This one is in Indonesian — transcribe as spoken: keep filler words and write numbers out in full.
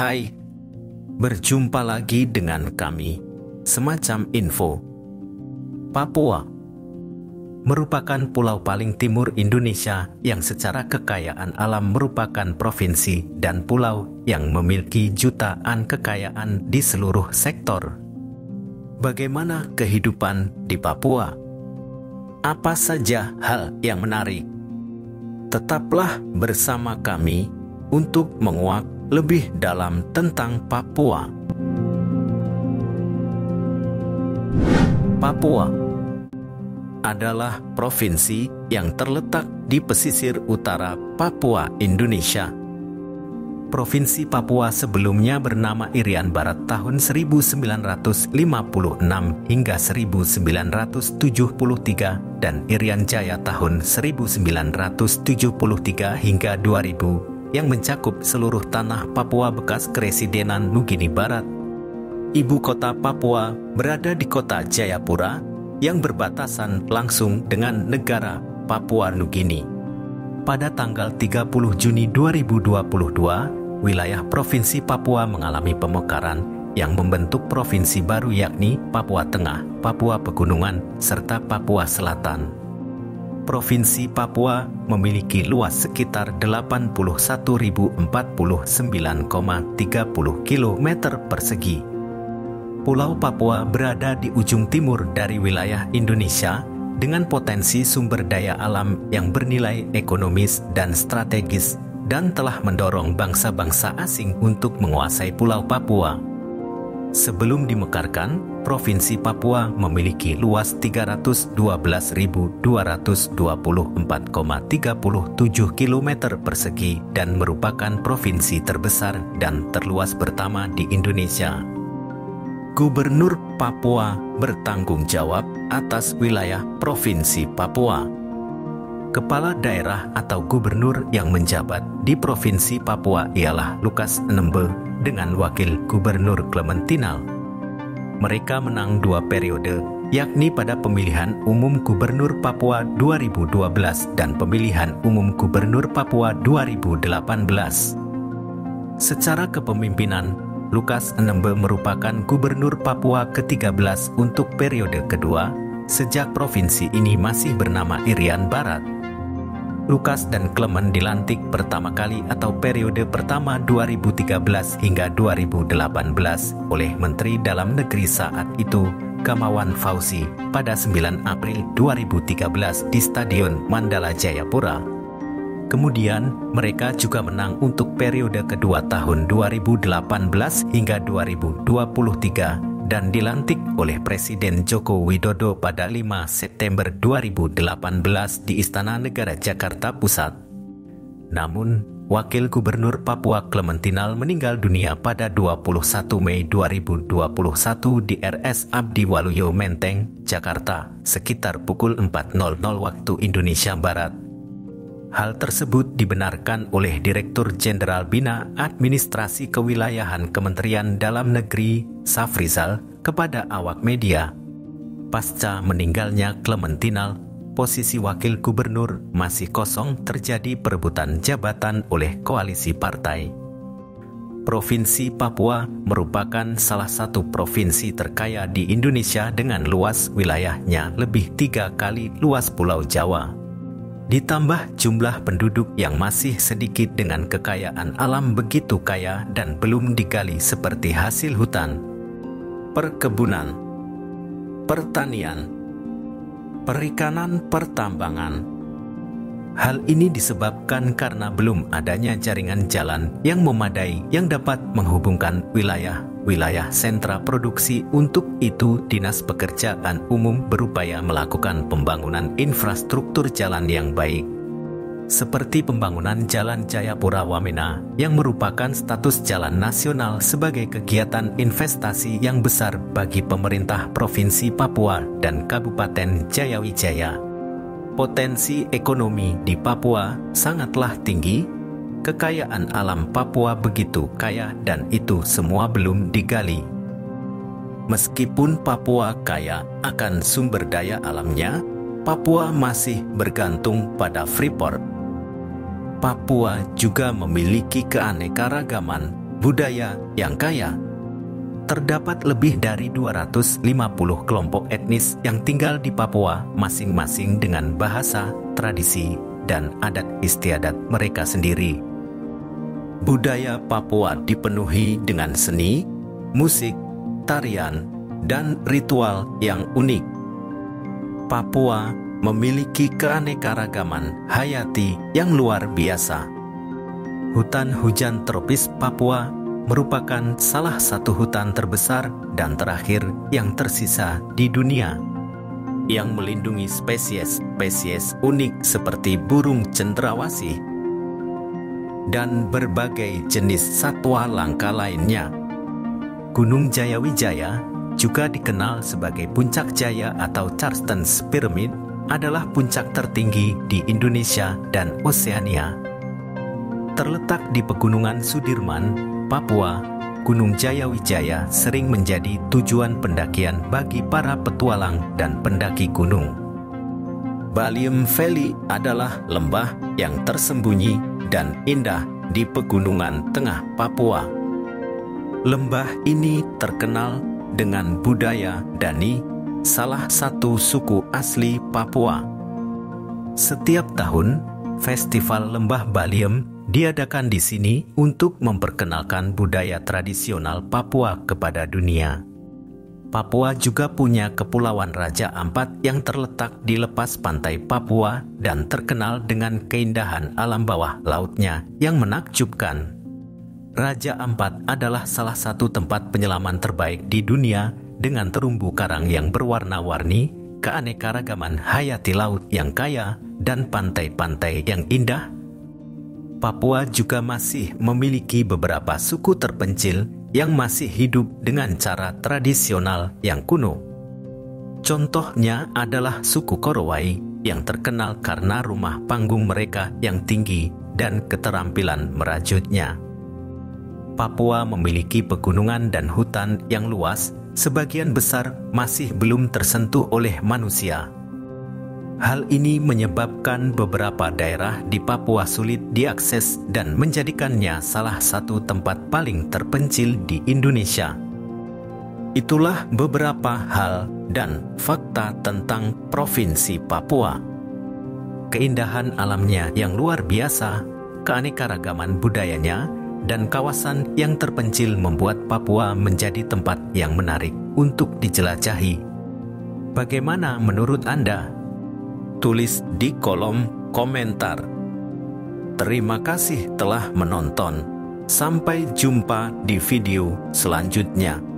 Hai, berjumpa lagi dengan kami. Semacam info. Papua merupakan pulau paling timur Indonesia yang secara kekayaan alam merupakan provinsi dan pulau yang memiliki jutaan kekayaan di seluruh sektor. Bagaimana kehidupan di Papua? Apa saja hal yang menarik? Tetaplah bersama kami untuk menguak lebih dalam tentang Papua. Papua adalah provinsi yang terletak di pesisir utara Papua, Indonesia. Provinsi Papua sebelumnya bernama Irian Barat tahun seribu sembilan ratus lima puluh enam hingga seribu sembilan ratus tujuh puluh tiga dan Irian Jaya tahun seribu sembilan ratus tujuh puluh tiga hingga dua ribu yang mencakup seluruh tanah Papua bekas Kresidenan Nugini Barat. Ibu kota Papua berada di kota Jayapura yang berbatasan langsung dengan negara Papua Nugini. Pada tanggal tiga puluh Juni dua ribu dua puluh dua, wilayah Provinsi Papua mengalami pemekaran yang membentuk provinsi baru yakni Papua Tengah, Papua Pegunungan, serta Papua Selatan. Provinsi Papua memiliki luas sekitar delapan puluh satu ribu empat puluh sembilan koma tiga puluh kilometer persegi. Pulau Papua berada di ujung timur dari wilayah Indonesia dengan potensi sumber daya alam yang bernilai ekonomis dan strategis dan telah mendorong bangsa-bangsa asing untuk menguasai Pulau Papua. Sebelum dimekarkan, Provinsi Papua memiliki luas tiga ratus dua belas ribu dua ratus dua puluh empat koma tiga tujuh kilometer persegi dan merupakan provinsi terbesar dan terluas pertama di Indonesia. Gubernur Papua bertanggung jawab atas wilayah Provinsi Papua. Kepala daerah atau gubernur yang menjabat di Provinsi Papua ialah Lukas N M B dengan wakil gubernur Clementinal. Mereka menang dua periode, yakni pada pemilihan umum gubernur Papua dua ribu dua belas dan pemilihan umum gubernur Papua dua ribu delapan belas. Secara kepemimpinan, Lukas N M B merupakan gubernur Papua ke tiga belas untuk periode kedua, sejak provinsi ini masih bernama Irian Barat. Lukas dan Clement dilantik pertama kali atau periode pertama dua ribu tiga belas hingga dua ribu delapan belas oleh Menteri Dalam Negeri saat itu, Gamawan Fauzi, pada sembilan April dua ribu tiga belas di Stadion Mandala Jayapura. Kemudian, mereka juga menang untuk periode kedua tahun dua ribu delapan belas hingga dua ribu dua puluh tiga dan dilantik oleh Presiden Joko Widodo pada lima September dua ribu delapan belas di Istana Negara Jakarta Pusat. Namun, Wakil Gubernur Papua Clementinal meninggal dunia pada dua puluh satu Mei dua ribu dua puluh satu di R S Abdi Waluyo Menteng, Jakarta, sekitar pukul empat waktu Indonesia Barat. Hal tersebut dibenarkan oleh Direktur Jenderal Bina Administrasi Kewilayahan Kementerian Dalam Negeri, Safrizal, kepada awak media. Pasca meninggalnya Clementinal, posisi wakil gubernur masih kosong terjadi perebutan jabatan oleh koalisi partai. Provinsi Papua merupakan salah satu provinsi terkaya di Indonesia dengan luas wilayahnya lebih tiga kali luas Pulau Jawa. Ditambah jumlah penduduk yang masih sedikit dengan kekayaan alam begitu kaya dan belum digali seperti hasil hutan, perkebunan, pertanian, perikanan, pertambangan. Hal ini disebabkan karena belum adanya jaringan jalan yang memadai yang dapat menghubungkan wilayah-wilayah sentra produksi. Untuk itu, Dinas Pekerjaan Umum berupaya melakukan pembangunan infrastruktur jalan yang baik, seperti pembangunan Jalan Jayapura Wamena yang merupakan status jalan nasional sebagai kegiatan investasi yang besar bagi pemerintah Provinsi Papua dan Kabupaten Jayawijaya. Potensi ekonomi di Papua sangatlah tinggi, kekayaan alam Papua begitu kaya dan itu semua belum digali. Meskipun Papua kaya akan sumber daya alamnya, Papua masih bergantung pada Freeport. Papua juga memiliki keanekaragaman budaya yang kaya. Terdapat lebih dari dua ratus lima puluh kelompok etnis yang tinggal di Papua, masing-masing dengan bahasa, tradisi, dan adat istiadat mereka sendiri. Budaya Papua dipenuhi dengan seni, musik, tarian, dan ritual yang unik. Papua memiliki keanekaragaman hayati yang luar biasa. Hutan hujan tropis Papua merupakan salah satu hutan terbesar dan terakhir yang tersisa di dunia, yang melindungi spesies-spesies unik seperti burung cendrawasih dan berbagai jenis satwa langka lainnya. Gunung Jayawijaya, juga dikenal sebagai Puncak Jaya atau Charleston's Pyramid, adalah puncak tertinggi di Indonesia dan Oseania. Terletak di Pegunungan Sudirman, Papua, Gunung Jayawijaya sering menjadi tujuan pendakian bagi para petualang dan pendaki gunung. Baliem Valley adalah lembah yang tersembunyi dan indah di pegunungan tengah Papua. Lembah ini terkenal dengan budaya Dani, salah satu suku asli Papua. Setiap tahun, Festival Lembah Baliem diadakan di sini untuk memperkenalkan budaya tradisional Papua kepada dunia. Papua juga punya Kepulauan Raja Ampat yang terletak di lepas pantai Papua dan terkenal dengan keindahan alam bawah lautnya yang menakjubkan. Raja Ampat adalah salah satu tempat penyelaman terbaik di dunia dengan terumbu karang yang berwarna-warni, keanekaragaman hayati laut yang kaya, dan pantai-pantai yang indah. Papua juga masih memiliki beberapa suku terpencil yang masih hidup dengan cara tradisional yang kuno. Contohnya adalah suku Korowai yang terkenal karena rumah panggung mereka yang tinggi dan keterampilan merajutnya. Papua memiliki pegunungan dan hutan yang luas, sebagian besar masih belum tersentuh oleh manusia. Hal ini menyebabkan beberapa daerah di Papua sulit diakses dan menjadikannya salah satu tempat paling terpencil di Indonesia. Itulah beberapa hal dan fakta tentang Provinsi Papua. Keindahan alamnya yang luar biasa, keanekaragaman budayanya, dan kawasan yang terpencil membuat Papua menjadi tempat yang menarik untuk dijelajahi. Bagaimana menurut Anda? Tulis di kolom komentar. Terima kasih telah menonton. Sampai jumpa di video selanjutnya.